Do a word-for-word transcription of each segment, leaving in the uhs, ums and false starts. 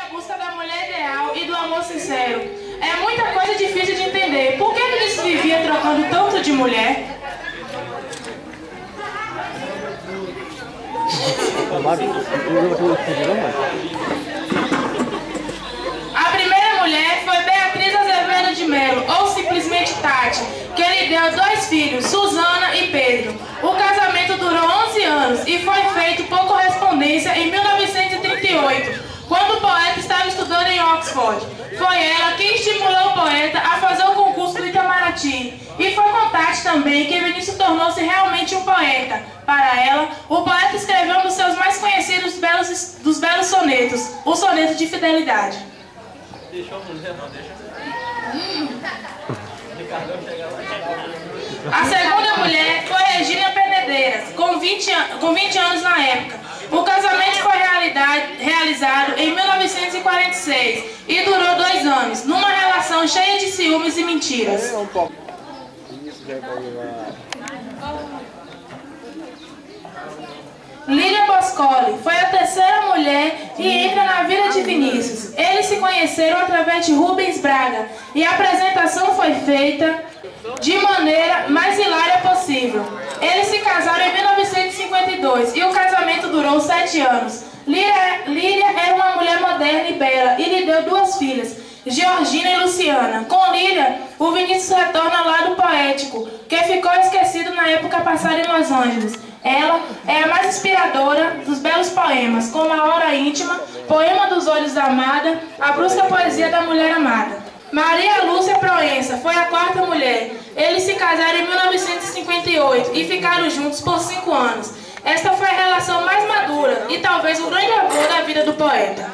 a busca da mulher ideal e do amor sincero. É muita coisa difícil de entender. Por que Vinícius vivia trocando tanto de mulher? A primeira mulher foi Beatriz Azevedo de Melo, ou simplesmente Tati, que lhe deu dois filhos, Suzana e Pedro. O casamento durou onze anos e foi feito por correspondência em mil novecentos e trinta e oito, quando o poeta estava estudando em Oxford. Foi ela quem estimulou o poeta a fazer o concurso do Itamaraty. E foi com Tati também que Vinícius tornou-se realmente um poeta. Para ela, o poeta escreveu um dos seus mais conhecidos belos, dos belos sonetos, o soneto de fidelidade. Deixa a mulher, não deixa. A segunda mulher foi Regina Penedeiras, com vinte, com vinte anos na época. O casamento foi realizado em mil novecentos e quarenta e seis e durou dois anos, numa relação cheia de ciúmes e mentiras. Lília Boscoli foi a terceira mulher que entra na vida de Vinícius. Eles se conheceram através de Rubens Braga e a apresentação foi feita de maneira mais hilária possível. Eles se casaram em mil novecentos e cinquenta e dois e o casamento durou sete anos. Lília, Lília era uma mulher moderna e bela e lhe deu duas filhas, Georgina e Luciana. Com Lília, o Vinícius retorna ao lado poético, que ficou esquecido na época passada em Los Angeles. Ela é a mais inspiradora dos belos poemas, como A Hora Íntima, Poema dos Olhos da Amada, a brusca poesia da mulher amada. Maria Lúcia Proença foi a quarta mulher. Eles se casaram em mil novecentos e cinquenta e oito e ficaram juntos por cinco anos. Esta foi a relação mais madura e talvez o grande amor da vida do poeta.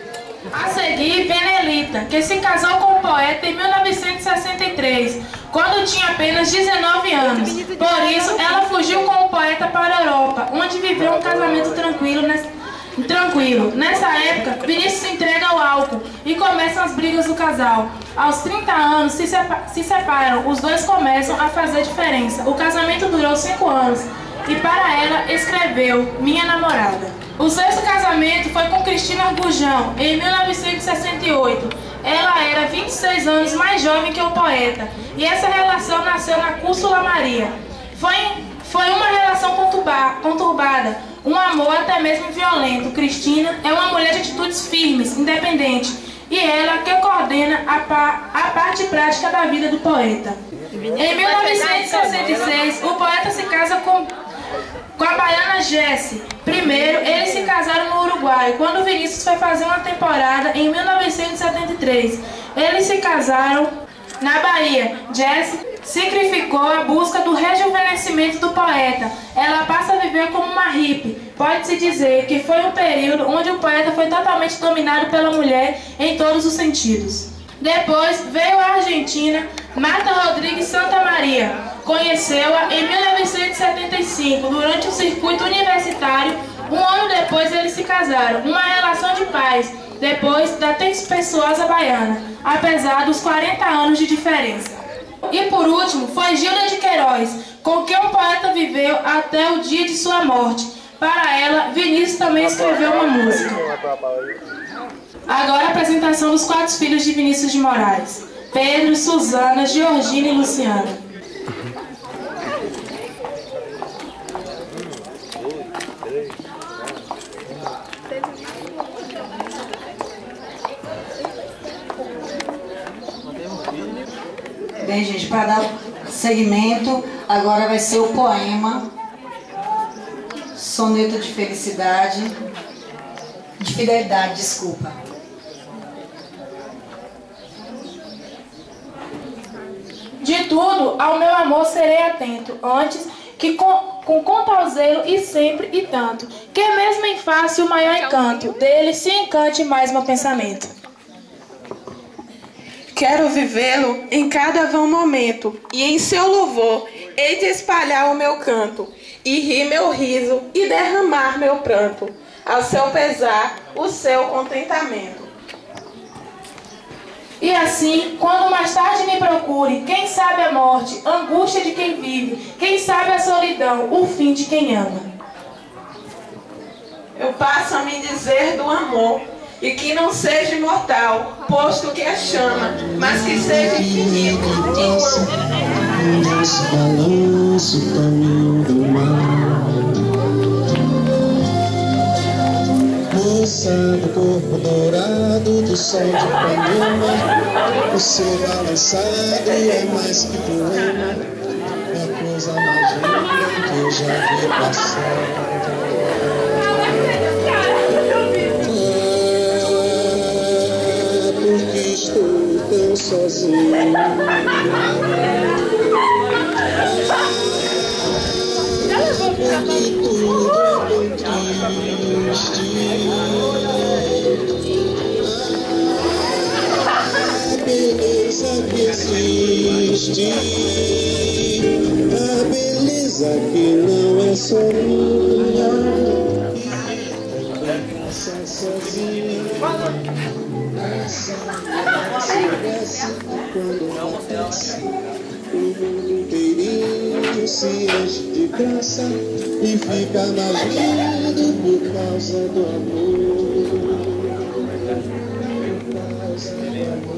A seguir, Benelita, que se casou com o poeta em mil novecentos e sessenta e três, quando tinha apenas dezenove anos. Por isso, ela fugiu com o poeta para a Europa, onde viveu um casamento tranquilo. Tranquilo. Nessa época, Vinícius se entrega ao álcool e começam as brigas do casal. Aos trinta anos, se, sepa se separam. Os dois começam a fazer diferença. O casamento durou cinco anos e para ela escreveu Minha Namorada. O sexto casamento foi com Cristina Gurjão, em mil novecentos e sessenta e oito. Ela era vinte e seis anos mais jovem que o poeta, e essa relação nasceu na Cúrsula Maria. Foi, foi uma relação conturba, conturbada, um amor até mesmo violento. Cristina é uma mulher de atitudes firmes, independente, e ela que coordena a, pa, a parte prática da vida do poeta. Em mil novecentos e sessenta e seis, o poeta se casa com... com a baiana Jessie. Primeiro, eles se casaram no Uruguai, quando Vinícius foi fazer uma temporada em mil novecentos e setenta e três. Eles se casaram na Bahia. Jessie sacrificou a busca do rejuvenescimento do poeta. Ela passa a viver como uma hippie. Pode-se dizer que foi um período onde o poeta foi totalmente dominado pela mulher em todos os sentidos. Depois veio a Argentina, Marta Rodrigues Santa Maria. Conheceu-a em mil novecentos e setenta e cinco, durante o circuito universitário. Um ano depois eles se casaram, uma relação de paz, depois da tempestuosa baiana, apesar dos quarenta anos de diferença. E por último, foi Gilda de Queiroz, com quem o poeta viveu até o dia de sua morte. Para ela, Vinícius também escreveu uma música. Agora a apresentação dos quatro filhos de Vinícius de Moraes: Pedro, Suzana, Georgina e Luciana. Bem, gente, para dar segmento, agora vai ser o poema Soneto de Felicidade, de Fidelidade, desculpa. De tudo, ao meu amor serei atento, antes que com, com conta zelo e sempre e tanto, que mesmo em face o maior encanto, dele se encante mais meu pensamento. Quero vivê-lo em cada vão momento, e em seu louvor hei de espalhar o meu canto, e rir meu riso, e derramar meu pranto, ao seu pesar, o seu contentamento. E assim, quando mais tarde me procure, quem sabe a morte, angústia de quem vive, quem sabe a solidão, o fim de quem ama. Eu passo a me dizer do amor, e que não seja imortal, posto que é chama, mas que seja infinito. Nosso balanço, caminho do mar. Moça do corpo dourado do sol de Ipanema, o seu balançado é mais que poema, é a coisa mais linda que eu já vi passar. É porque estou tão sozinho. Porque tudo é tão triste. A beleza que existe, a beleza que não é só minha, passa sozinha, passa, se quando acontece. O mundo inteirinho se enche de graça e fica mais lindo por causa do amor. Por causa do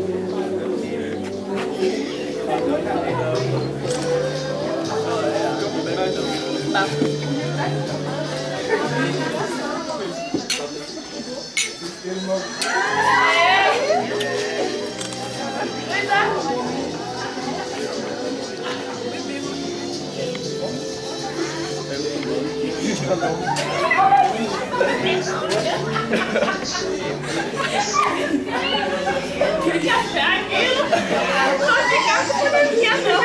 Que café aquilo? Não vai ficar com bonequinha, não.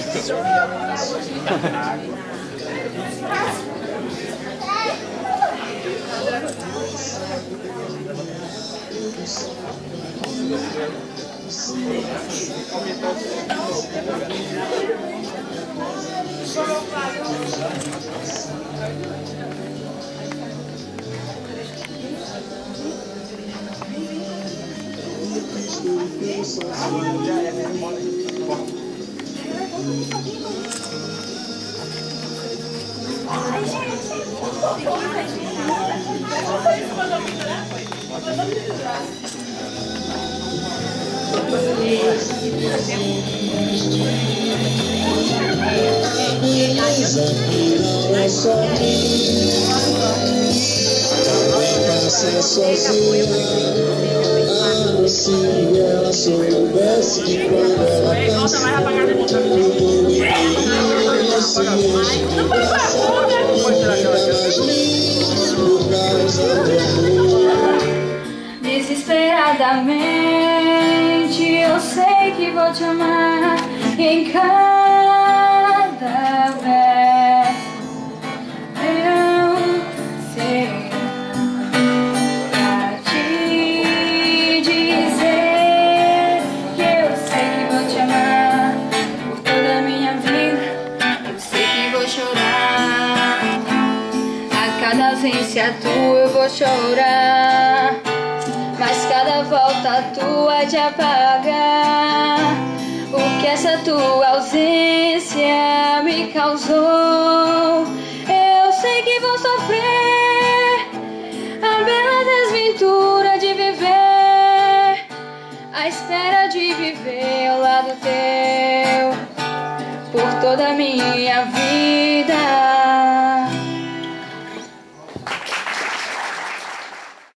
beleza que não é só minha, também passa sozinha. Ah, se ela soubesse de quando ela passa, o mundo inteiro se enche de graça, fica mais lindo por causa do amor. Desesperadamente eu sei que vou te amar em cada verso. Eu sei pra te dizer que eu sei que vou te amar por toda a minha vida. Eu sei que vou chorar a cada ausência tua, eu vou chorar. Mas cada volta tua te apaga o que essa tua ausência me causou. Eu sei que vou sofrer a bela desventura de viver, a espera de viver ao lado teu por toda a minha